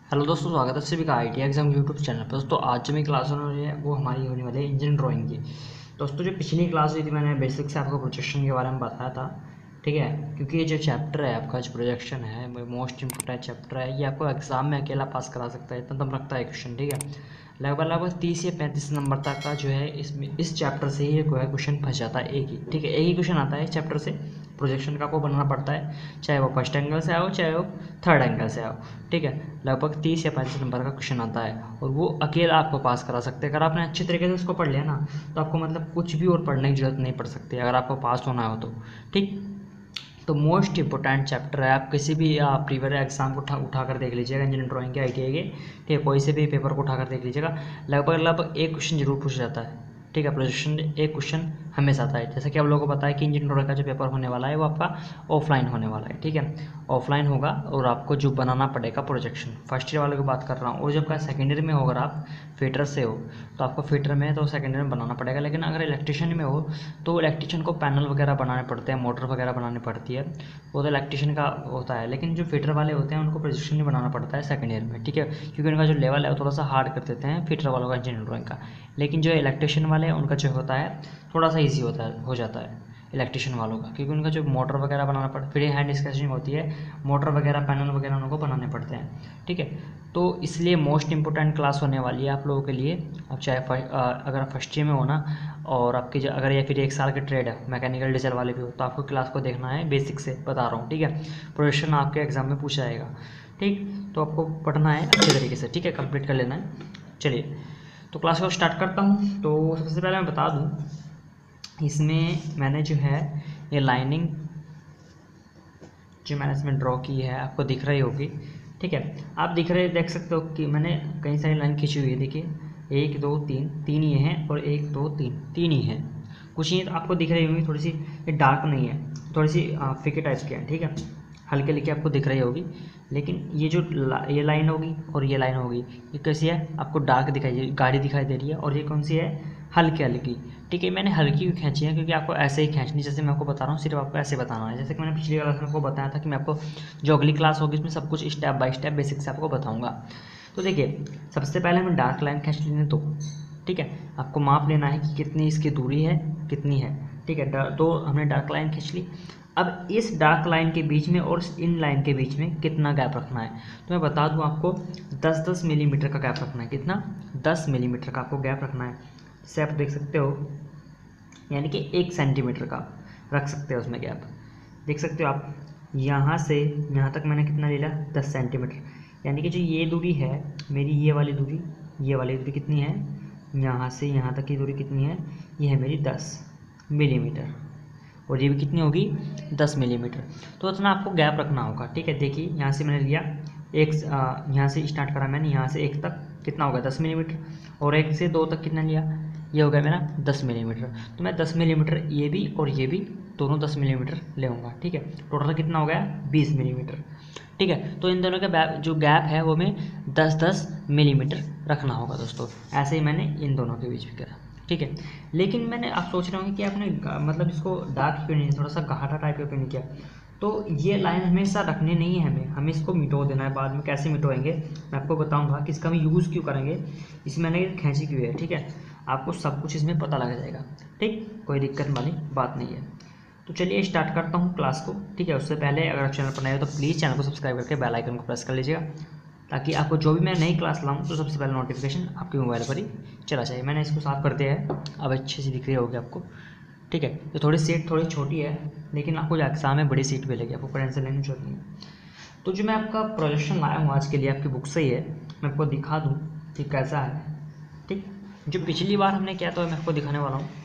Hello दोस्तों, स्वागत है सभी का I T exam YouTube channel पर। दोस्तों आज जो मेरी क्लास होने वाली है वो हमारी होने वाली है इंजन ड्राइंग की। दोस्तों जो पिछली क्लास हुई थी मैंने बेसिक से आपको प्रोजेक्शन के बारे में बताया था, ठीक है। क्योंकि ये जो चैप्टर है आपका जो प्रोजेक्शन है मोस्ट इंपोर्टेंट चैप्टर है, ये आपको एग्जाम में अकेला पास करा सकता है, इतना दम रखता है क्वेश्चन, ठीक है। लगभग 30 या 35 नंबर तक का जो है इसमें इस चैप्टर से ही कोई क्वेश्चन फंस जाता है, एक ही, ठीक है। एक ही क्वेश्चन आता है इस चैप्टर से, प्रोजेक्शन का आपको बनाना पड़ता है, चाहे वो फर्स्ट एंगल से आओ चाहे वो थर्ड एंगल से आओ, ठीक है। लगभग 30 या 35 नंबर का क्वेश्चन आता है और वो अकेला आपको पास करा सकते हैं। अगर आपने अच्छे तरीके से उसको पढ़ लिया ना तो आपको मतलब कुछ भी और पढ़ने की जरूरत नहीं पड़ सकती अगर आपको पास होना हो तो, ठीक। तो मोस्ट इंपॉर्टेंट चैप्टर है, आप किसी भी प्रीवियस एग्जाम को उठा कर देख लीजिएगा, इंजीनियरिंग ड्राइंग के ITI के, ठीक है। कोई से भी पेपर को उठा कर देख लीजिएगा, लगभग एक क्वेश्चन जरूर पूछ जाता है, ठीक है। प्रोजेक्शन एक क्वेश्चन हमेशा आता है। जैसे कि आप लोगों को पता है कि इंजीनियरिंग ड्राइंग का जो पेपर होने वाला है वो आपका ऑफलाइन होने वाला है, ठीक है। ऑफलाइन होगा और आपको जो बनाना पड़ेगा प्रोजेक्शन, फर्स्ट ईयर वालों की बात कर रहा हूँ। और जब का सेकेंड ईयर में हो, अगर आप फिटर से हो तो आपको फिटर में तो सेकेंड ईयर में बनाना पड़ेगा। लेकिन अगर इलेक्ट्रिशियन में हो तो इलेक्ट्रिशियन को पैनल वगैरह बनाने पड़ते हैं, मोटर वगैरह बनानी पड़ती है, वो तो इलेक्ट्रिशियन का होता है। लेकिन जो फिटर वाले होते हैं उनको प्रोजेक्शन नहीं बनाना पड़ता है सेकेंड ईयर में, ठीक है। क्योंकि उनका जो लेवल है वो थोड़ा सा हार्ड कर देते हैं फिटर वालों का इंजीनियरिंग ड्राइंग का। लेकिन जो इलेक्ट्रिशियन वाले हैं उनका जो होता है थोड़ा सा ईजी होता है, हो जाता है इलेक्ट्रिशियन वालों का, क्योंकि उनका जो मोटर वगैरह बनाना पड़ता है, फ्री हैंड स्केचिंग होती है, मोटर वगैरह पैनल वगैरह उनको बनाने पड़ते हैं, ठीक है। तो इसलिए मोस्ट इंपॉर्टेंट क्लास होने वाली है आप लोगों के लिए। अब चाहे अगर आप फर्स्ट ईयर में हो ना, और आपकी अगर या फिर 1 साल की ट्रेड है, मैकेनिकल डीजल वाले भी हो, तो आपको क्लास को देखना है, बेसिक से बता रहा हूँ, ठीक है। प्रोजेक्शन आपके एग्जाम में पूछा जाएगा, ठीक। तो आपको पढ़ना है अच्छे तरीके से, ठीक है, कंप्लीट कर लेना है। चलिए तो क्लास को स्टार्ट करता हूँ। तो सबसे पहले मैं बता दूँ, इसमें मैंने जो है ये लाइनिंग जो मैंने इसमें ड्रॉ की है आपको दिख रही होगी, ठीक है। आप देख सकते हो कि मैंने कई सारी लाइन खींची हुई है, देखिए 1 2 3, 3 ये हैं और 1 2 3, 3 ही हैं। कुछ ये आपको दिख रही होंगी, थोड़ी सी ये डार्क नहीं है, थोड़ी सी फीके टाइप की है, ठीक है, हल्के लिखे आपको दिख रही होगी। लेकिन ये जो ये लाइन होगी और ये लाइन होगी, ये कैसी है, आपको डार्क दिखाई, गाढ़ी दिखाई दे रही है, और ये कौन सी है, हल्की हल्की, ठीक है। मैंने हल्की क्यों खींची है, क्योंकि आपको ऐसे ही खींचनी, जैसे मैं आपको बता रहा हूँ, सिर्फ आपको ऐसे बताना है। जैसे कि मैंने पिछली क्लास में आपको बताया था कि मैं आपको जो अगली क्लास होगी उसमें सब कुछ स्टेप बाय स्टेप बेसिक से आपको बताऊँगा। तो देखिए सबसे पहले हमें डार्क लाइन खींच लेने तो, ठीक है। आपको माप लेना है कि कितनी इसकी दूरी है, कितनी है, ठीक है। तो हमने डार्क लाइन खींच ली। अब इस डार्क लाइन के बीच में और इन लाइन के बीच में कितना गैप रखना है, तो मैं बता दूं आपको 10-10 मिलीमीटर का गैप रखना है। कितना, 10 मिलीमीटर का आपको गैप रखना है। जैसे आप देख सकते हो, यानी कि 1 सेंटीमीटर का रख सकते हो उसमें गैप, देख सकते हो आप। यहाँ से यहाँ तक मैंने कितना ले लिया, 10 सेंटीमीटर। यानी कि जो ये दूरी है मेरी, ये वाली दूरी कितनी है, यहाँ से यहाँ तक की दूरी कितनी है, ये है मेरी 10 मिलीमीटर, और ये भी कितनी होगी, 10 मिलीमीटर। तो इतना आपको गैप रखना होगा, ठीक है। देखिए यहाँ से मैंने लिया यहाँ से स्टार्ट करा मैंने, यहाँ से 1 तक कितना होगा, 10 मिलीमीटर, और 1 से 2 तक कितना लिया, ये हो गया मेरा 10 मिलीमीटर। तो मैं 10 मिलीमीटर ये भी और ये भी दोनों 10 मिलीमीटर लेऊँगा, ठीक है। टोटल कितना हो गया, 20 मिलीमीटर, ठीक है। तो इन दोनों का जो गैप है वो में 10-10 मिलीमीटर रखना होगा दोस्तों। ऐसे ही मैंने इन दोनों के बीच में करा, ठीक है। लेकिन मैंने आप सोच रहे होंगे कि आपने मतलब इसको डार्क क्यों नहीं, थोड़ा सा गाढ़ा टाइप क्यों नहीं किया। तो ये लाइन हमेशा रखनी नहीं है, हमें इसको मिटो देना है। बाद में कैसे मिटोएंगे मैं आपको बताऊंगा कि इसका हम यूज़ क्यों करेंगे, इसमें मैंने खींची क्यों है, ठीक है। आपको सब कुछ इसमें पता लग जाएगा, ठीक, कोई दिक्कत वाली बात नहीं है। तो चलिए स्टार्ट करता हूँ क्लास को, ठीक है। उससे पहले अगर आप चैनल पर नए हो तो प्लीज़ चैनल को सब्सक्राइब करके बेल आइकन को प्रेस कर लीजिएगा, ताकि आपको जो भी मैं नई क्लास लाऊं तो सबसे पहले नोटिफिकेशन आपके मोबाइल पर ही चला जाए। मैंने इसको साफ कर दिया है, अब अच्छी सी दिख रही होगी आपको, ठीक है। तो थोड़ी सीट थोड़ी छोटी है, लेकिन आपको जो एग्जाम में बड़ी सीट मिलेगी, आपको टेंशन लेने की जरूरत नहीं है। तो जो मैं आपका प्रोजेक्शन लाया हूँ आज के लिए, आपकी बुक से ही है, मैं आपको दिखा दूँ कि कैसा है, ठीक। जो पिछली बार हमने किया था मैं आपको दिखाने वाला हूँ।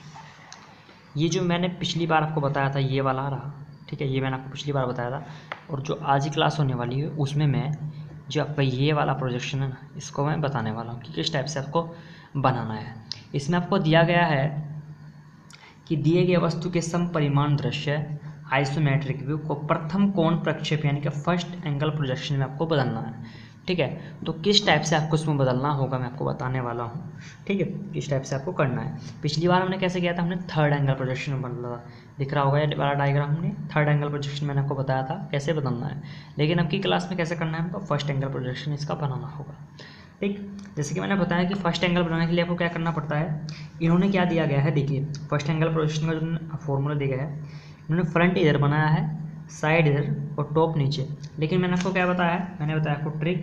ये जो मैंने पिछली बार आपको बताया था ये वाला रहा, ठीक है, ये मैंने आपको पिछली बार बताया था। और जो आज ही क्लास होने वाली है उसमें मैं जो आपका ये वाला प्रोजेक्शन है ना, इसको मैं बताने वाला हूँ कि किस टाइप से आपको बनाना है। इसमें आपको दिया गया है कि दिए गए वस्तु के समपरिमाण दृश्य आइसोमेट्रिक व्यू को प्रथम कोण प्रक्षेप यानी कि फर्स्ट एंगल प्रोजेक्शन में आपको बदलना है। ठीक है। तो किस टाइप से आपको उसमें बदलना होगा मैं आपको बताने वाला हूँ, ठीक है, किस टाइप से आपको करना है। पिछली बार हमने कैसे किया था, हमने थर्ड एंगल प्रोजेक्शन में बदला था, दिख रहा होगा ये वाला डायग्राम, हमने थर्ड एंगल प्रोजेक्शन मैंने आपको बताया था कैसे बदलना है। लेकिन अब की क्लास में कैसे करना है हमको, फर्स्ट एंगल प्रोजेक्शन इसका बनाना होगा, ठीक। जैसे कि मैंने बताया कि फर्स्ट एंगल बनाने के लिए आपको क्या करना पड़ता है, इन्होंने क्या दिया गया है, देखिए फर्स्ट एंगल प्रोजेक्शन का जो फॉर्मूला दिया गया है, इन्होंने फ्रंट इधर बनाया है, साइड इधर और टॉप नीचे। लेकिन मैंने आपको क्या बताया है, मैंने बताया आपको trick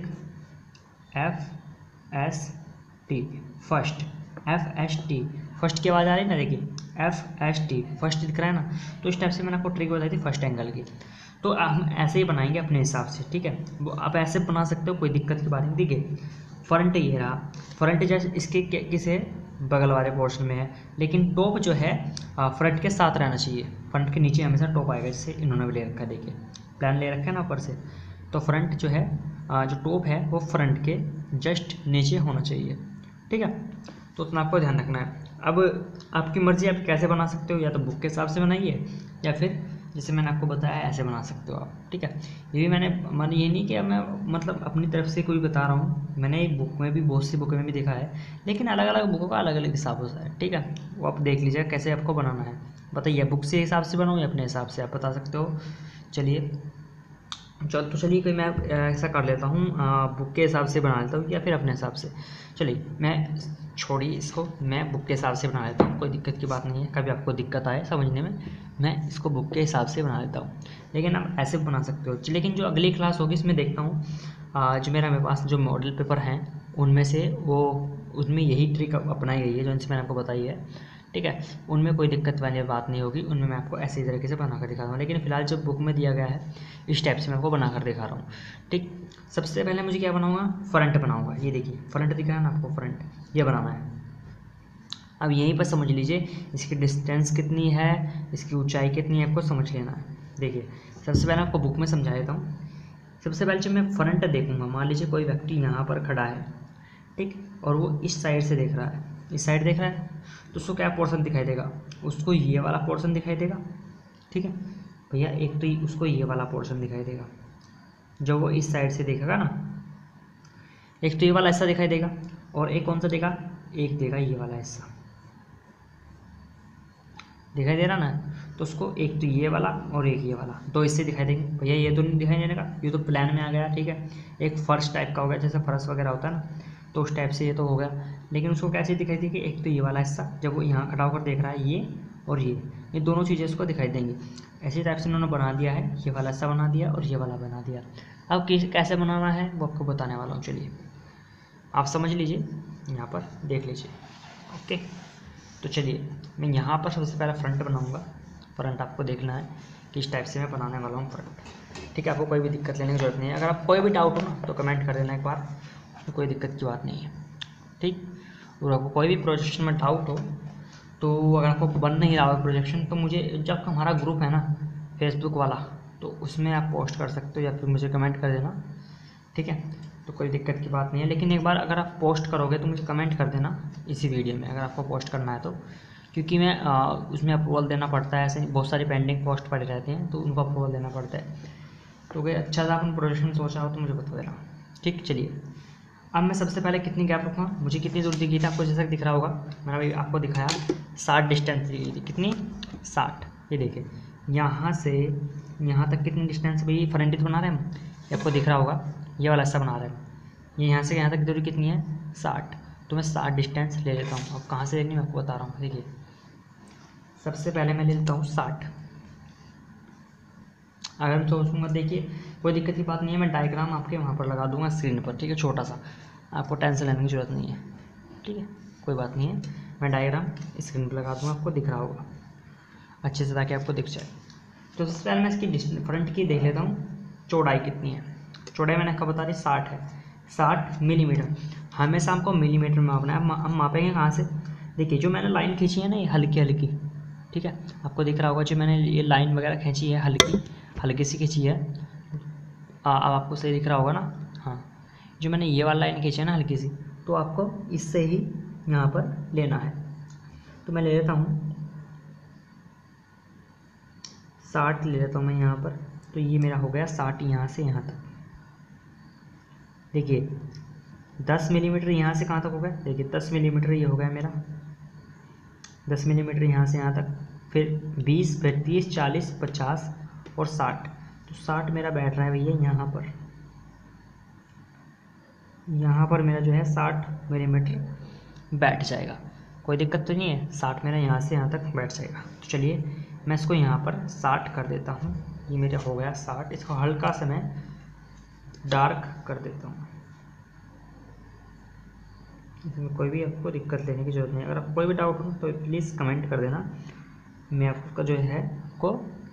FST, first FST, first की आवाज़ आ रही है ना, देखिए FST फर्स्ट दिख रहा है ना। तो इस टाइप से मैंने आपको ट्रिक बताई थी फर्स्ट एंगल की। तो हम ऐसे ही बनाएंगे अपने हिसाब से, ठीक है। वो आप ऐसे बना सकते हो, कोई दिक्कत की बात नहीं। देखिए फ्रंट ये रहा, फ्रंट जैसे इसके किसे बगल वाले पोर्शन में है, लेकिन टॉप जो है फ्रंट के साथ रहना चाहिए, फ्रंट के नीचे हमेशा टॉप आएगा, जैसे इन्होंने भी ले रखा है, देखिए प्लान ले रखा है ना ऊपर से। तो फ्रंट जो है जो टॉप है वो फ्रंट के जस्ट नीचे होना चाहिए, ठीक है। तो उतना आपको ध्यान रखना है। अब आपकी मर्ज़ी, आप कैसे बना सकते हो, या तो बुक के हिसाब से बनाइए या फिर जैसे मैंने आपको बताया ऐसे बना सकते हो आप, ठीक है। ये भी मैंने ये नहीं कि मैं मतलब अपनी तरफ से कोई बता रहा हूँ, मैंने एक बुक में भी, बहुत सी बुक में भी देखा है, लेकिन अलग अलग बुकों का अलग अलग हिसाब होता है, ठीक है। वो आप देख लीजिएगा कैसे आपको बनाना है, बताइए बुक से हिसाब से बनाओ या अपने हिसाब से, आप बता सकते हो। चलिए तो चलिए कोई मैं ऐसा कर लेता हूँ, बुक के हिसाब से बना लेता हूँ या फिर अपने हिसाब से। चलिए मैं छोड़िए इसको, मैं बुक के हिसाब से बना लेता हूँ, कोई दिक्कत की बात नहीं है। कभी आपको दिक्कत आए समझने में, मैं इसको बुक के हिसाब से बना लेता हूँ, लेकिन आप ऐसे बना सकते हो। लेकिन जो अगली क्लास होगी इसमें देखता हूँ जो मेरे पास जो मॉडल पेपर हैं उनमें से वो उसमें यही ट्रिक अपनाई गई है जो इनसे मैंने आपको बताई है, ठीक है। उनमें कोई दिक्कत वाली बात नहीं होगी, उनमें मैं आपको ऐसे ही तरीके से बना कर दिखा रहा हूँ। लेकिन फिलहाल जो बुक में दिया गया है इस टाइप से मैं आपको बना कर दिखा रहा हूँ, ठीक। सबसे पहले मुझे क्या बनाऊँगा, फ्रंट बनाऊँगा। ये देखिए फ्रंट दिख रहा है ना आपको, फ्रंट ये बनाना है। अब यहीं पर समझ लीजिए इसकी डिस्टेंस कितनी है, इसकी ऊंचाई कितनी है, आपको समझ लेना है। देखिए सबसे पहले आपको बुक में समझा देता हूँ। सबसे पहले जब मैं फ्रंट देखूँगा, मान लीजिए कोई व्यक्ति यहाँ पर खड़ा है, ठीक, और वो इस साइड से देख रहा है, इस साइड देख रहा है, तो उसको क्या पोर्शन दिखाई देगा, उसको ये वाला पोर्शन दिखाई देगा, ठीक है भैया। एक तो उसको ये वाला पोर्शन दिखाई देगा जो वो इस साइड से देखेगा ना, एक तो ये वाला हिस्सा दिखाई देगा, और एक कौन सा देगा, एक देगा ये वाला हिस्सा, दिखाई दे रहा ना। तो उसको एक तो ये वाला और एक ये वाला, दो हिस्से दिखाई देंगे भैया। ये तो नहीं दिखाई देने का, ये तो प्लान में आ गया, ठीक है। एक फर्श टाइप का हो गया, जैसे फर्श वगैरह होता है ना, तो उस टाइप से ये तो हो गया। लेकिन उसको कैसे दिखाई देगी, एक तो ये वाला हिस्सा जब वो यहाँ खड़ा होकर देख रहा है, और ये दोनों चीज़ें उसको दिखाई देंगी। ऐसी टाइप से उन्होंने बना दिया है, ये वाला हिस्सा बना दिया और ये वाला बना दिया। अब कैसे बनाना है वो आपको बताने वाला हूँ, चलिए आप समझ लीजिए, यहाँ पर देख लीजिए, ओके। तो चलिए मैं यहाँ पर सबसे पहले फ्रंट बनाऊँगा। फ्रंट आपको देखना है कि इस टाइप से मैं बनाने वाला हूँ फ्रंट, ठीक है। आपको कोई भी दिक्कत लेने की जरूरत नहीं है, अगर आप कोई भी डाउट हो ना तो कमेंट कर देना एक बार, तो कोई दिक्कत की बात नहीं है, ठीक। और आपको कोई भी प्रोजेक्शन में डाउट हो, तो अगर आपको बन नहीं रहा हो प्रोजेक्शन, तो मुझे जब हमारा ग्रुप है ना फेसबुक वाला, तो उसमें आप पोस्ट कर सकते हो या फिर मुझे कमेंट कर देना, ठीक है। तो कोई दिक्कत की बात नहीं है। लेकिन एक बार अगर आप पोस्ट करोगे तो मुझे कमेंट कर देना इसी वीडियो में, अगर आपको पोस्ट करना है तो, क्योंकि मैं उसमें अप्रूवल देना पड़ता है, ऐसे बहुत सारी पेंडिंग पोस्ट पड़े रहते हैं तो उनको अप्रूवल देना पड़ता है। तो अगर अच्छा सा अपन प्रोजेक्शन सोचा हो तो मुझे बता देना, ठीक। चलिए अब मैं सबसे पहले कितनी गैप रखूँगा, मुझे कितनी दूर दिखी थी आपको, जैसा दिख रहा होगा मैंने अभी आपको दिखाया 60 डिस्टेंस दी थी, कितनी 60। ये देखिए यहाँ से यहाँ तक कितनी डिस्टेंस, भाई फ्रंट ही तो बना रहे हैं हम, ये आपको दिख रहा होगा ये वाला हिस्सा बना रहे हैं, ये यहाँ से यहाँ तक दूरी कितनी है 60। तो मैं 60 डिस्टेंस ले लेता हूँ। अब कहाँ से लेनी मैं आपको बता रहा हूँ, देखिए सबसे पहले मैं ले लेता हूँ 60। अगर मैं सोचूंगा, देखिए कोई दिक्कत की बात नहीं है, मैं डायग्राम आपके वहाँ पर लगा दूंगा स्क्रीन पर, ठीक है, छोटा सा, आपको टेंशन लेने की ज़रूरत नहीं है, ठीक है, कोई बात नहीं है। मैं डायग्राम स्क्रीन पर लगा दूंगा, आपको दिख रहा होगा अच्छे से ताकि आपको दिख जाए। तो सबसे पहले मैं इसकी फ्रंट की देख लेता हूँ चौड़ाई कितनी है। चौड़ाई मैंने आपको बता दी 60 है, 60 मिलीमीटर। हमेशा हमको मिलीमीटर में मापना है। हम मापेंगे कहाँ से, देखिए जो मैंने लाइन खींची है ना ये हल्की हल्की, ठीक है, आपको दिख रहा होगा जो मैंने ये लाइन वगैरह खींची है हल्की सी खींची है। अब आपको सही दिख रहा होगा ना, हाँ, जो मैंने ये वाला लाइन खींची है ना हल्की सी, तो आपको इससे ही यहाँ पर लेना है। तो मैं ले लेता हूँ 60 ले लेता हूँ मैं यहाँ पर, तो ये मेरा हो गया 60 यहाँ से यहाँ तक, देखिए 10 मिलीमीटर यहाँ से कहाँ तक हो गया, देखिए 10 मिलीमीटर ये हो गया मेरा, 10 मिलीमीटर यहाँ से यहाँ तक, फिर 20, फिर 30, 40, 50 और 60। तो 60 मेरा बैठ रहा है भैया यहाँ पर, यहाँ पर मेरा जो है 60 मिलीमीटर बैठ जाएगा, कोई दिक्कत तो नहीं है। 60 मेरा यहाँ से यहाँ तक बैठ जाएगा। तो चलिए मैं इसको यहाँ पर 60 कर देता हूँ, ये मेरा हो गया 60। इसको हल्का सा मैं डार्क कर देता हूँ, इसमें कोई भी आपको दिक्कत लेने की ज़रूरत नहीं। अगर आपको कोई भी डाउट हो तो प्लीज़ कमेंट कर देना, मैं आपका जो है आपको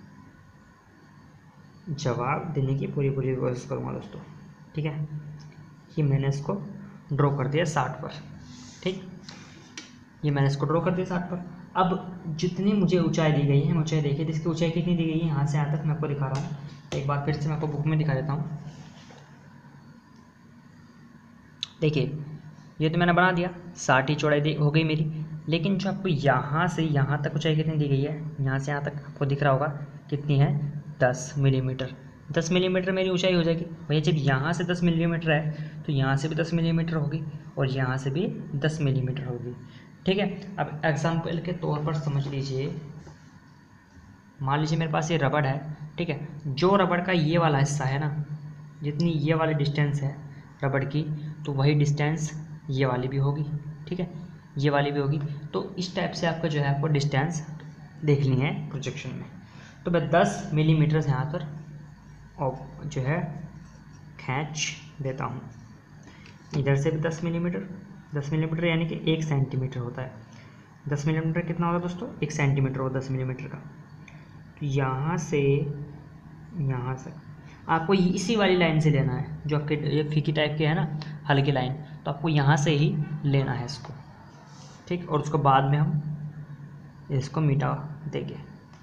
जवाब देने की पूरी कोशिश करूँगा दोस्तों। ठीक है, ये मैंने इसको ड्रॉ कर दिया 60 पर। ठीक, ये मैंने इसको ड्रॉ कर दिया 60 पर। अब जितनी मुझे ऊंचाई दी गई है, ऊंचाई देखिए इसकी ऊंचाई कितनी दी गई है, यहाँ से यहाँ तक मैं आपको दिखा रहा हूँ। एक बार फिर से मैं आपको बुक में दिखा देता हूँ। देखिए ये तो मैंने बना दिया, 60 ही चौड़ाई हो गई मेरी। लेकिन जो आपको यहाँ से यहाँ तक ऊंचाई कितनी दी गई है, यहाँ से यहाँ तक आपको दिख रहा होगा कितनी है, 10 मिलीमीटर। 10 मिलीमीटर मेरी ऊंचाई हो जाएगी भैया। जब यहाँ से 10 मिलीमीटर है तो यहाँ से भी 10 मिलीमीटर होगी और यहाँ से भी 10 मिलीमीटर होगी। ठीक है, अब एग्जाम्पल के तौर पर समझ लीजिए, मान लीजिए मेरे पास ये रबड़ है। ठीक है, जो रबड़ का ये वाला हिस्सा है ना, जितनी ये वाली डिस्टेंस है रबड़ की, तो वही डिस्टेंस ये वाली भी होगी। ठीक है, ये वाली भी होगी। तो इस टाइप से आपका जो है आपको डिस्टेंस देखनी है प्रोजेक्शन में। तो मैं 10 मिलीमीटर से यहाँ पर और जो है खींच देता हूँ। इधर से भी 10 मिलीमीटर, 10 मिलीमीटर यानी कि 1 सेंटीमीटर होता है। 10 मिलीमीटर कितना होगा दोस्तों, 1 सेंटीमीटर होगा 10 मिलीमीटर का। तो यहाँ से यहाँ से आपको इसी वाली लाइन से लेना है, जो आपके ये फीकी टाइप के है ना, हल्की लाइन, तो आपको यहाँ से ही लेना है इसको। ठीक, और उसको बाद में हम इसको मिटा देंगे।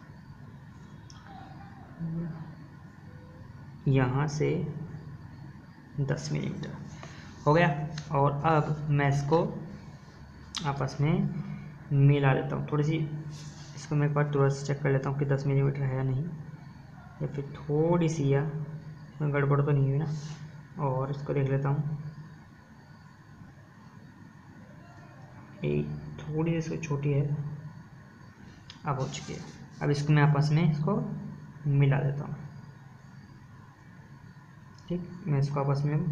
यहाँ से 10 मिलीमीटर हो गया। और अब मैं इसको आपस में मिला देता हूँ। थोड़ी सी इसको मैं एक बार थोड़ा सा चेक कर लेता हूँ कि 10 मिलीमीटर है या नहीं, या फिर थोड़ी सी या इसमें गड़बड़ तो नहीं हुई ना। और इसको देख लेता हूँ, एक थोड़ी सी इसको छोटी है, अब हो चुकी है। अब इसको मैं आपस में इसको मिला देता हूँ। ठीक, मैं इसको आपस में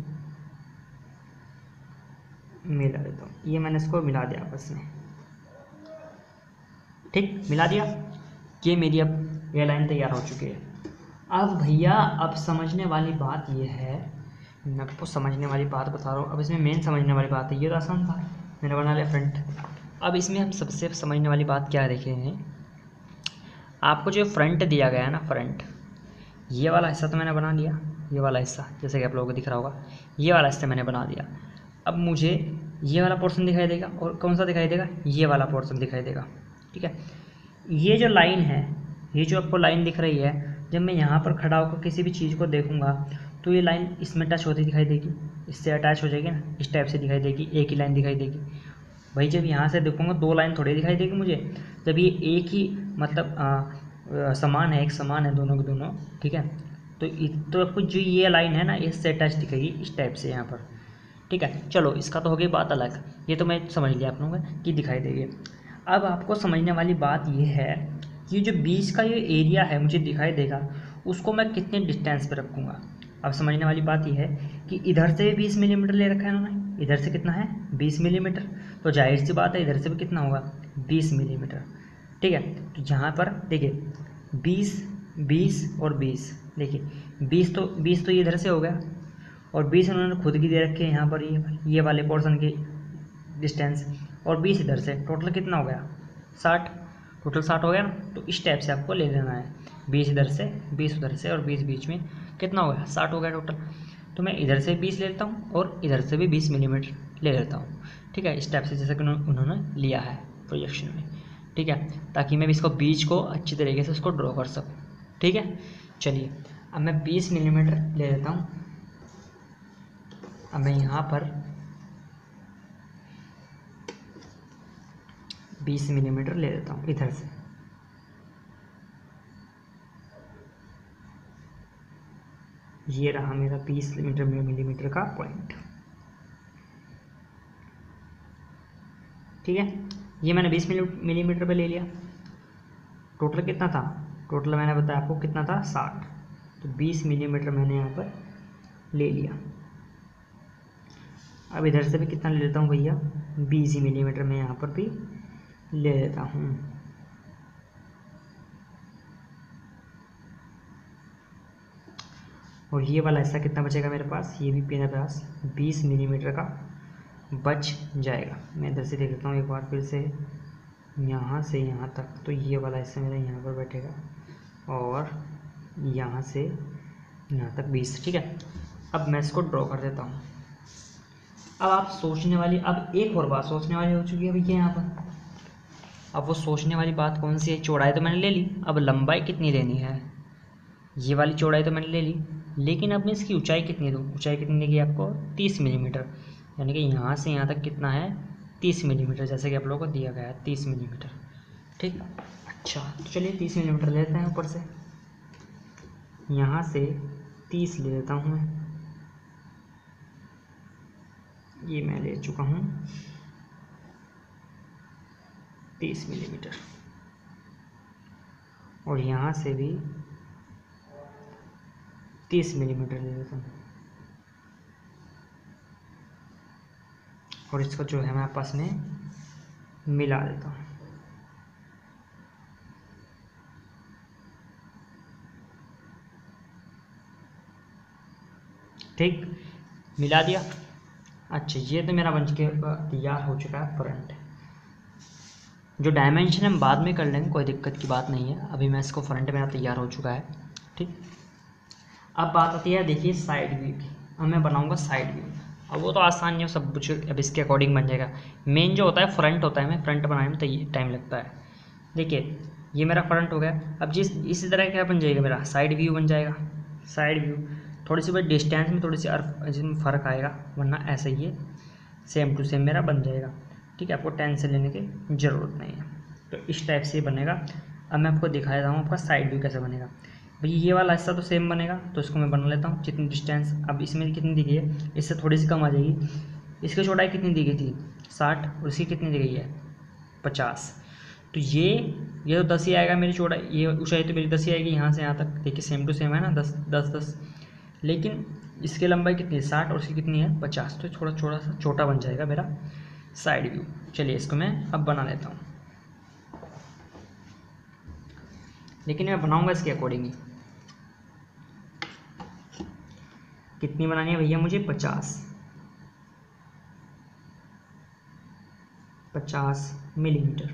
मिला देता हूँ। ये मैंने इसको मिला दिया आपस में। ठीक, मिला दिया। ये मेरी अब ये लाइन तैयार हो चुकी है। अब भैया अब समझने वाली बात ये है, मैं आपको समझने वाली बात बता रहा हूँ। अब इसमें मेन समझने वाली बात है, ये तो आसान था, मैंने बना लिया फ्रंट। अब इसमें हम सबसे समझने वाली बात क्या देखे हैं, आपको जो फ्रंट दिया गया है ना, फ्रंट, ये वाला हिस्सा तो मैंने बना लिया। ये वाला हिस्सा जैसे कि आप लोगों को दिख रहा होगा, ये वाला हिस्सा मैंने बना दिया। अब मुझे ये वाला पोर्शन दिखाई देगा, और कौन सा दिखाई देगा, ये वाला पोर्शन दिखाई देगा। ठीक है, ये जो लाइन है, ये जो आपको लाइन दिख रही है, जब मैं यहाँ पर खड़ा होकर किसी भी चीज़ को देखूँगा तो ये लाइन इसमें टच होती दिखाई देगी, इससे अटैच हो जाएगी ना, इस टाइप से दिखाई देगी, एक ही लाइन दिखाई देगी। भाई जब यहाँ से देखूँगा 2 लाइन थोड़ी दिखाई देगी मुझे, जब ये एक ही मतलब समान है, एक समान है दोनों के दोनों। ठीक है, तो आपको जो ये लाइन है ना, इससे अटैच दिखेगी इस टाइप से यहाँ पर। ठीक है, चलो इसका तो हो गई बात अलग, ये तो मैं समझ लिया आप लोगों का कि दिखाई देगी। अब आपको समझने वाली बात ये है कि जो बीच का ये एरिया है मुझे दिखाई देगा, उसको मैं कितने डिस्टेंस पे रखूँगा। अब समझने वाली बात ये है कि इधर से भी 20 मिलीमीटर ले रखा है उन्होंने, इधर से कितना है 20 मिलीमीटर, तो जाहिर सी बात है इधर से भी कितना होगा 20 मिलीमीटर। ठीक है, तो यहाँ पर देखिए 20, 20 और 20, देखिए 20 तो इधर से हो गया, और 20 उन्होंने खुद की दे रखे हैं यहाँ पर, ये वाले पोर्शन की डिस्टेंस, और 20 इधर से, टोटल कितना हो गया 60, टोटल 60 हो गया ना। तो इस टाइप से आपको ले लेना है, 20 इधर से, 20 उधर से, और 20 बीच में, कितना हो गया 60 हो गया टोटल। तो मैं इधर से 20 ले लेता हूँ और इधर से भी 20 मिलीमीटर ले लेता हूँ। ठीक है, इस टाइप से जैसे कि उन्होंने लिया है प्रोजेक्शन में। ठीक है, ताकि मैं इसको बीच को अच्छी तरीके से उसको ड्रॉ कर सकूँ। ठीक है, चलिए अब मैं 20 मिलीमीटर ले लेता हूँ। अब मैं यहाँ पर 20 मिलीमीटर ले लेता हूँ इधर से। ये रहा मेरा 20 मिलीमीटर का पॉइंट। ठीक है, ये मैंने 20 मिलीमीटर पे ले लिया। टोटल कितना था, टोटल मैंने बताया आपको कितना था 60, तो 20 मिलीमीटर मैंने यहाँ पर ले लिया। अब इधर से भी कितना ले लेता हूँ भैया, 20 मिलीमीटर मैं यहाँ पर भी ले लेता हूँ। और ये वाला हिस्सा कितना बचेगा मेरे पास, ये भी मेरे पास 20 मिलीमीटर का बच जाएगा। मैं इधर से देख लेता हूँ एक बार फिर से, यहाँ से यहाँ तक, तो ये वाला हिस्सा मेरा यहाँ पर बैठेगा और यहाँ से यहाँ तक 20। ठीक है, अब मैं इसको ड्रॉ कर देता हूँ। अब आप सोचने वाली, अब एक और बात सोचने वाली हो चुकी है भैया यहाँ पर। अब वो सोचने वाली बात कौन सी है, चौड़ाई तो मैंने ले ली, अब लंबाई कितनी लेनी है। ये वाली चौड़ाई तो मैंने ले ली, लेकिन अब मैं इसकी ऊंचाई कितनी दूँ, ऊंचाई कितनी देगी आपको 30 मिलीमीटर, यानी कि यहाँ से यहाँ तक कितना है 30 मिलीमीटर, जैसे कि आप लोगों को दिया गया है 30 मिलीमीटर। ठीक, अच्छा तो चलिए 30 मिलीमीटर लेते हैं ऊपर से, यहाँ से 30 ले लेता हूँ मैं, ये मैं ले चुका हूँ 30 मिलीमीटर, और यहाँ से भी 30 मिलीमीटर ले लेता हूँ, और इसको जो है मैं आपस में मिला देता हूँ। ठीक, मिला दिया। अच्छा, ये तो मेरा बन के तैयार हो चुका है फ्रंट। जो डायमेंशन हम बाद में कर लेंगे, कोई दिक्कत की बात नहीं है, अभी मैं इसको फ्रंट मेरा तैयार हो चुका है। ठीक, अब बात आती है देखिए साइड व्यू की। अब मैं बनाऊंगा साइड व्यू। अब वो तो आसान नहीं है, सब कुछ अब इसके अकॉर्डिंग बन जाएगा। मेन जो होता है फ्रंट होता है, मैं फ्रंट बनाने में तो ये टाइम लगता है। देखिए ये मेरा फ्रंट हो गया। अब जिस इसी तरह क्या बन जाएगा, मेरा साइड व्यू बन जाएगा। साइड व्यू थोड़ी सी बस डिस्टेंस में थोड़ी सी जिसमें फ़र्क आएगा, वरना ऐसे ही सेम टू सेम मेरा बन जाएगा। ठीक है, आपको टेंशन लेने की ज़रूरत नहीं है। तो इस टाइप से बनेगा। अब मैं आपको दिखा देता हूँ आपका साइड व्यू कैसे बनेगा। भाई ये वाला हिस्सा तो सेम बनेगा, तो इसको मैं बना लेता हूँ। जितनी डिस्टेंस अब इसमें कितनी दी गई है, इससे थोड़ी सी कम आ जाएगी। इसकी चौड़ाई कितनी दी गई थी 60, और इसकी कितनी दी गई है 50। तो ये तो 10 ही आएगा मेरी चौड़ाई, ये ऊंचाई तो मेरी 10 ही आएगी यहाँ से यहाँ तक। देखिए सेम टू सेम है ना, 10। लेकिन इसकी लंबाई कितनी है 60, और इसकी कितनी है 50, तो थोड़ा सा छोटा बन जाएगा मेरा साइड व्यू। चलिए इसको मैं अब बना लेता हूँ, लेकिन मैं बनाऊँगा इसके अकॉर्डिंग ही। कितनी बनानी है भैया मुझे 50 मिलीमीटर।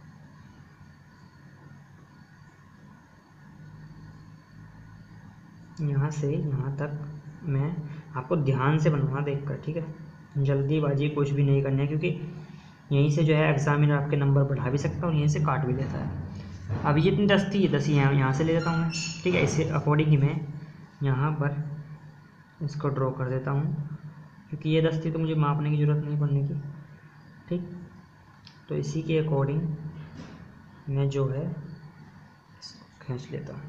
यहाँ से यहाँ तक मैं आपको ध्यान से बनाना देखकर, ठीक है, जल्दीबाजी कुछ भी नहीं करनी है, क्योंकि यहीं से जो है एग्जामिनर आपके नंबर बढ़ा भी सकता है और यहीं से काट भी लेता है। अब ये इतनी 10 थी, ये 10 ही यहाँ से ले लेता हूँ मैं। ठीक है, इसके अकॉर्डिंग ही मैं यहाँ पर इसको ड्रॉ कर देता हूँ, क्योंकि ये 10 थी तो मुझे मापने की ज़रूरत नहीं पड़ने की। ठीक, तो इसी के अकॉर्डिंग मैं जो है इसको खींच लेता हूँ।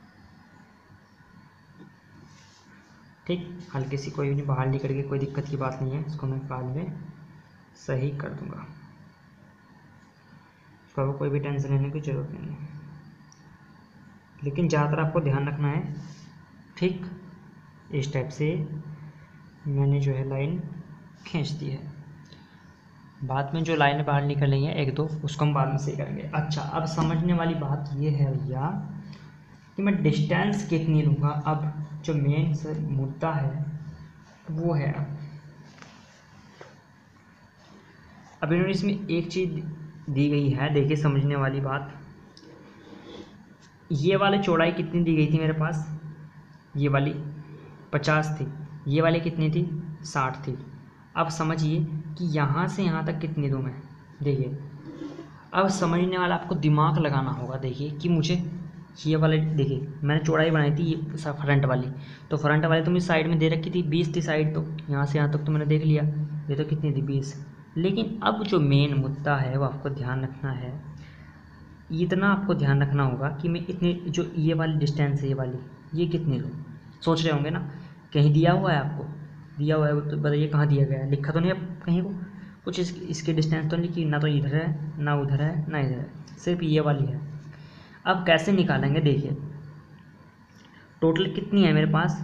ठीक, हल्की सी कोई नहीं बाहर निकल के, कोई दिक्कत की बात नहीं है, इसको मैं बाद में सही कर दूँगा। इसको कोई भी टेंशन लेने की ज़रूरत नहीं है, लेकिन ज़्यादातर आपको ध्यान रखना है। ठीक, इस टाइप से मैंने जो है लाइन खींच दी है। बाद में जो लाइन बाहर निकल रही है एक दो, उसको हम बाद में सही करेंगे। अच्छा, अब समझने वाली बात ये है भैया कि मैं डिस्टेंस कितनी लूँगा। अब जो मेन मुद्दा है वो है, अब इन्होंने इसमें एक चीज़ दी गई है, देखिए समझने वाली बात। ये वाली चौड़ाई कितनी दी गई थी मेरे पास, ये वाली 50 थी, ये वाली कितनी थी 60 थी। अब समझिए कि यहाँ से यहाँ तक कितनी दूँ मैं। देखिए अब समझने वाला आपको दिमाग लगाना होगा। देखिए कि मुझे ये वाले, देखिए मैंने चौड़ाई बनाई थी ये फ्रंट वाली, तो फ्रंट वाली तो मुझे साइड में दे रखी थी 20 थी साइड, तो यहाँ से यहाँ तक तो मैंने देख लिया, ये तो कितनी थी 20। लेकिन अब जो मेन मुद्दा है वो आपको ध्यान रखना है, इतना आपको ध्यान रखना होगा कि मैं इतने जो ये वाली डिस्टेंस है, ये वाली ये कितनी लूँ। सोच रहे होंगे ना, कहीं दिया हुआ है आपको, दिया हुआ है तो बताइए कहाँ दिया गया है, लिखा तो नहीं अब कहीं को, कुछ इसकी डिस्टेंस तो नहीं लिखी, ना तो इधर है ना उधर है ना इधर है, सिर्फ ये वाली है। अब कैसे निकालेंगे देखिए, टोटल कितनी है मेरे पास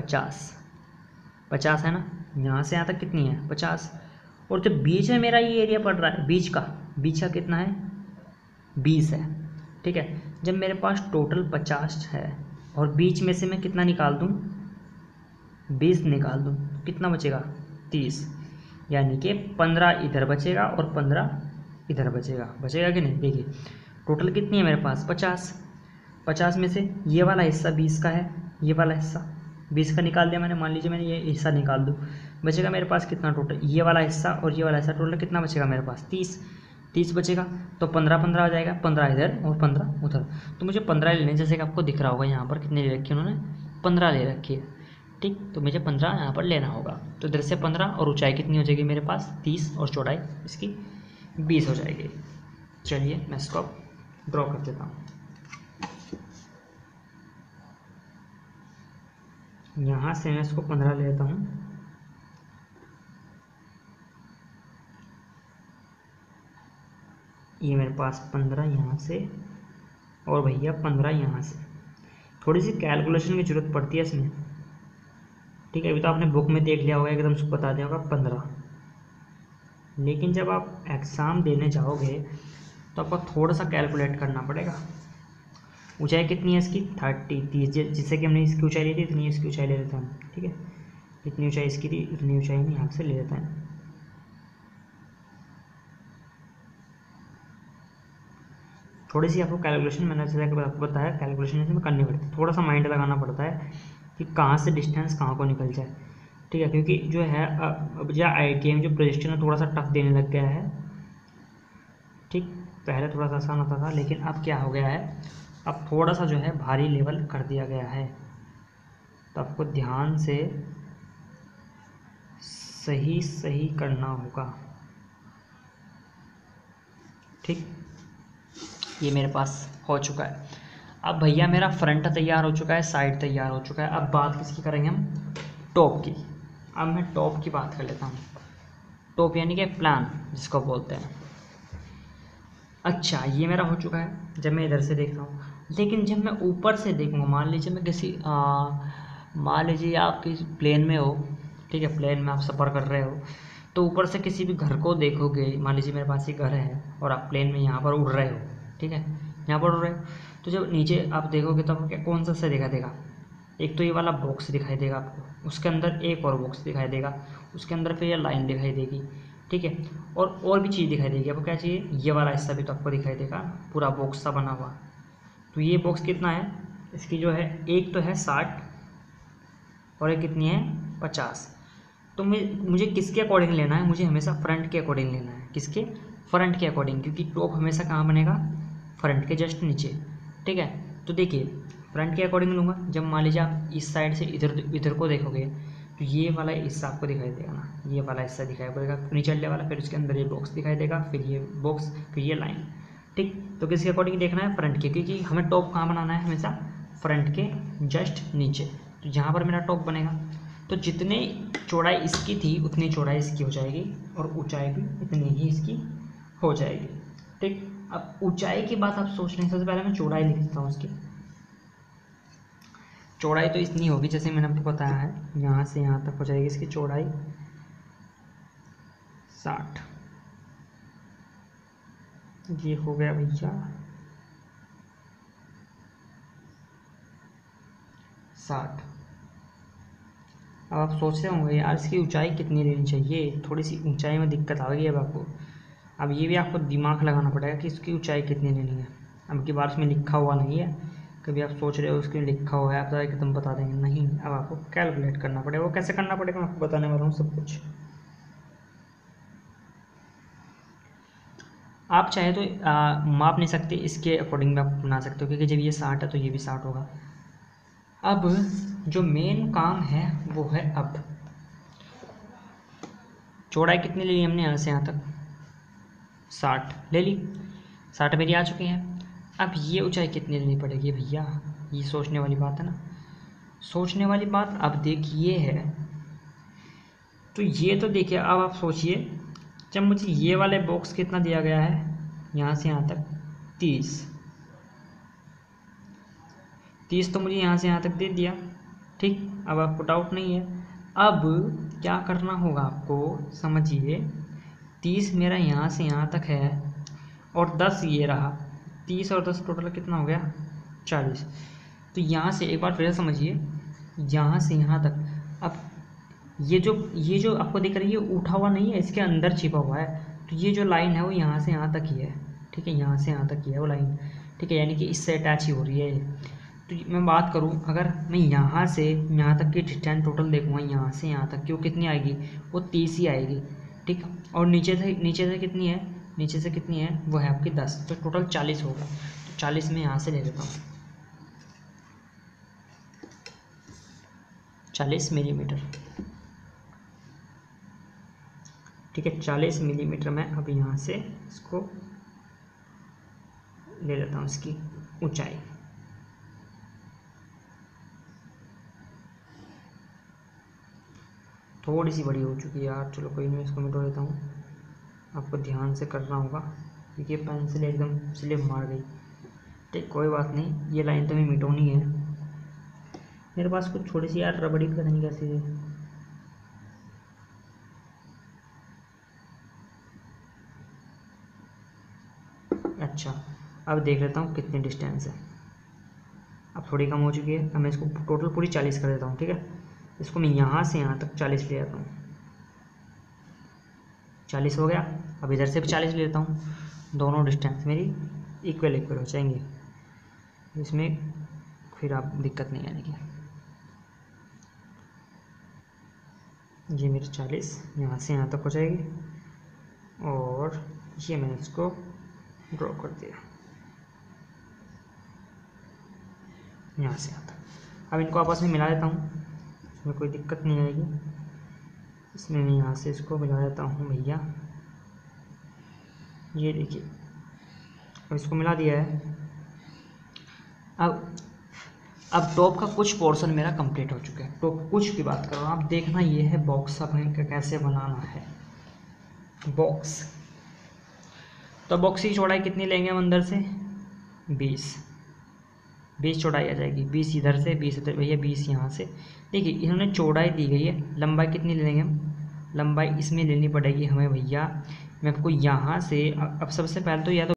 50 है ना, यहाँ से यहाँ तक कितनी है 50, और जो बीच में मेरा ये एरिया पड़ रहा है बीच का कितना है 20 है। ठीक है, जब मेरे पास टोटल 50 है और बीच में से मैं कितना निकाल दूँ 20 निकाल दूँ, कितना बचेगा 30, यानी कि 15 इधर बचेगा और 15 इधर बचेगा कि नहीं। देखिए टोटल कितनी है मेरे पास 50 में से ये वाला हिस्सा 20 का है, ये वाला हिस्सा 20 का निकाल दिया मैंने, मान लीजिए मैंने ये हिस्सा निकाल दूँ, बचेगा मेरे पास कितना टोटल, ये वाला हिस्सा और ये वाला हिस्सा टोटल कितना बचेगा मेरे पास 30 बचेगा। तो 15 हो जाएगा, 15 इधर और 15 उधर। तो मुझे 15 लेने, जैसे कि आपको दिख रहा होगा यहाँ पर कितने ले रखी है उन्होंने, 15 ले रखी है। ठीक, तो मुझे 15 यहाँ पर लेना होगा। तो इधर से 15 और ऊंचाई कितनी हो जाएगी मेरे पास 30 और चौड़ाई इसकी 20 हो जाएगी। चलिए मैं इसको ड्रॉ कर देता हूँ। यहाँ से मैं इसको 15 लेता हूँ, ये मेरे पास 15 यहाँ से और भैया 15 यहाँ से। थोड़ी सी कैलकुलेशन की ज़रूरत पड़ती है इसमें। ठीक है, अभी तो आपने बुक में देख लिया होगा, एकदम से बता दिया होगा 15, लेकिन जब आप एग्ज़ाम देने जाओगे तो आपको थोड़ा सा कैलकुलेट करना पड़ेगा। ऊंचाई कितनी है इसकी 30, जिससे कि हमने इसकी ऊंचाई ली थी इतनी इसकी ऊंचाई ले लेते हैं हम। ठीक है, इतनी ऊंचाई इसकी थी, इतनी ऊंचाई हम यहाँ से ले लेते हैं। थोड़ी सी आपको कैलकुलेशन, मैंने जैसे आपको बताया कैलकुलेशन इसमें करनी पड़ती है, थोड़ा सा माइंड लगाना पड़ता है कि कहाँ से डिस्टेंस कहाँ को निकल जाए। ठीक है, क्योंकि जो है अब जो IITM जो प्रोजेक्शन है थोड़ा सा टफ देने लग गया है। ठीक, पहले थोड़ा सा आसान होता था, लेकिन अब क्या हो गया है, अब थोड़ा सा जो है भारी लेवल कर दिया गया है। तो आपको ध्यान से सही करना होगा। ठीक, ये मेरे पास हो चुका है। अब भैया मेरा फ्रंट तैयार हो चुका है, साइड तैयार हो चुका है। अब बात किसकी करेंगे हम, टॉप की। अब मैं टॉप की बात कर लेता हूँ। टॉप यानी कि प्लान जिसको बोलते हैं। अच्छा, ये मेरा हो चुका है जब मैं इधर से देख रहा हूँ, लेकिन जब मैं ऊपर से देखूँगा, मान लीजिए मैं किसी मान लीजिए आप किसी प्लेन में हो। ठीक है, प्लेन में आप सफ़र कर रहे हो, तो ऊपर से किसी भी घर को देखोगे, मान लीजिए मेरे पास ये घर है और आप प्लेन में यहाँ पर उड़ रहे हो। ठीक है, यहाँ पर उड़ रहे हो, तो जब नीचे आप देखोगे तो आपको क्या कौन सा दिखाई देगा, एक तो ये वाला बॉक्स दिखाई देगा आपको, उसके अंदर एक और बॉक्स दिखाई देगा, उसके अंदर फिर ये लाइन दिखाई देगी। ठीक है, और भी चीज़ दिखाई देगी आपको, क्या चाहिए, ये वाला हिस्सा भी तो आपको दिखाई देगा, पूरा बॉक्स सा बना हुआ। तो ये बॉक्स कितना है, इसकी जो है एक तो है 60 और एक कितनी है 50। तो मुझे किसके अकॉर्डिंग लेना है, मुझे हमेशा फ्रंट के अकॉर्डिंग लेना है। किसके, फ्रंट के अकॉर्डिंग, क्योंकि टॉप हमेशा कहाँ बनेगा, फ्रंट के जस्ट नीचे। ठीक है, तो देखिए फ्रंट के अकॉर्डिंग लूँगा। जब मान लीजिए आप इस साइड से इधर को देखोगे तो ये वाला हिस्सा आपको दिखाई देगा ना, ये वाला हिस्सा दिखाई पड़ेगा नीचे वाला, फिर उसके अंदर ये बॉक्स दिखाई देगा, फिर ये बॉक्स, फिर ये लाइन। ठीक, तो किसके अकॉर्डिंग देखना है, फ्रंट के, क्योंकि हमें टॉप कहाँ बनाना है, हमेशा फ्रंट के जस्ट नीचे। तो यहाँ पर मेरा टॉप बनेगा, तो जितनी चौड़ाई इसकी थी उतनी चौड़ाई इसकी हो जाएगी और ऊंचाई भी इतनी ही इसकी हो जाएगी। ठीक, अब ऊंचाई की बात आप सोच रहे हैं, सबसे पहले मैं चौड़ाई लिख देता हूँ उसकी। चौड़ाई तो इतनी होगी जैसे मैंने आपको बताया है, यहाँ से यहाँ तक हो जाएगी इसकी चौड़ाई 60। ये हो गया भैया 60। अब आप सोच रहे होंगे यार इसकी ऊंचाई कितनी लेनी चाहिए, थोड़ी सी ऊंचाई में दिक्कत आ गई अब आपको। अब ये भी आपको दिमाग लगाना पड़ेगा कि इसकी ऊंचाई कितनी लेनी है। अब की बार उसमें लिखा हुआ नहीं है, कभी आप सोच रहे हो उसके लिखा हुआ है आप तो एकदम बता देंगे, नहीं, अब आपको कैलकुलेट करना पड़ेगा। वो कैसे करना पड़ेगा मैं आपको बताने वाला हूँ सब कुछ। आप चाहे तो माप नहीं सकते, इसके अकॉर्डिंग भी आप बना सकते हो, क्योंकि जब ये 60 है तो ये भी 60 होगा। अब जो मेन काम है वो है, अब चौड़ाई कितनी ले ली हमने, यहाँ से यहाँ तक 60 ले ली, 60 मेरी आ चुकी है। अब ये ऊंचाई कितनी लेनी पड़ेगी भैया, ये सोचने वाली बात है ना। सोचने वाली बात अब देखिए है, तो ये तो देखिए अब आप सोचिए, जब मुझे ये वाले बॉक्स कितना दिया गया है यहाँ से यहाँ तक 30 तो मुझे यहाँ से यहाँ तक दे दिया, ठीक। अब आपको डाउट नहीं है। अब क्या करना होगा आपको, समझिए 30 मेरा यहाँ से यहाँ तक है और 10 ये रहा, 30 और 10 टोटल कितना हो गया 40। तो यहाँ से एक बार फिर समझिए, यहाँ से यहाँ तक, अब ये जो आपको दिख रही है उठा हुआ नहीं है, इसके अंदर छिपा हुआ है। तो ये जो लाइन है वो यहाँ से यहाँ तक ही है, ठीक है, यहाँ से यहाँ तक ही है वो लाइन, ठीक है, यानी कि इससे अटैच ही हो रही है ये। तो मैं बात करूँ, अगर मैं यहाँ से यहाँ तक की डिस्टेंस टोटल देखूँगा, यहाँ से यहाँ तक की वो कितनी आएगी, वो 30 ही आएगी, ठीक। और नीचे से कितनी है, नीचे से कितनी है, वो है आपकी 10, तो टोटल 40 होगा। तो 40 में यहाँ से ले लेता हूँ, 40 मिलीमीटर, ठीक है, 40 मिलीमीटर मैं अब यहाँ से इसको ले लेता हूँ, इसकी ऊंचाई। थोड़ी सी बड़ी हो चुकी है यार, चलो कोई नहीं, इसको मिटा देता हूँ। आपको ध्यान से करना होगा क्योंकि पेंसिल एकदम स्लिप मार गई, ठीक, कोई बात नहीं, ये लाइन तो मैं मिटानी है। मेरे पास कुछ थोड़ी सी यार रबड़ी पता नहीं कैसी है। अच्छा, अब देख लेता हूँ कितनी डिस्टेंस है। अब थोड़ी कम हो चुकी है, अब मैं इसको टोटल पूरी 40 कर देता हूँ, ठीक है। इसको मैं यहाँ से यहाँ तक 40 ले आता हूँ, 40 हो गया। अब इधर से भी 40 ले लेता हूँ, दोनों डिस्टेंस मेरी इक्वल हो जाएंगे, इसमें फिर आप दिक्कत नहीं आने की। ये मेरी 40 यहाँ से यहाँ तक हो जाएगी और ये मैंने इसको ड्रॉ कर दिया यहाँ से यहाँ तक। अब इनको आपस में मिला देता हूँ, इसमें कोई दिक्कत नहीं आएगी। इसमें मैं यहाँ से इसको मिला देता हूँ भैया, ये देखिए, अब इसको मिला दिया है। अब टॉप का कुछ पोर्शन मेरा कंप्लीट हो चुका है। टॉप कुछ की बात करो, आप देखना ये है बॉक्स अपने का कैसे बनाना है। बॉक्स, तो बॉक्स की चौड़ाई कितनी लेंगे हम अंदर से, 20 चौड़ाई आ जाएगी, 20 इधर से, 20 इधर, भैया 20 यहाँ से। देखिए इन्होंने चौड़ाई दी गई है, लंबाई कितनी ले लेंगे हम, लंबाई इसमें लेनी पड़ेगी हमें भैया। मैं आपको यहाँ से अब सबसे पहले तो या तो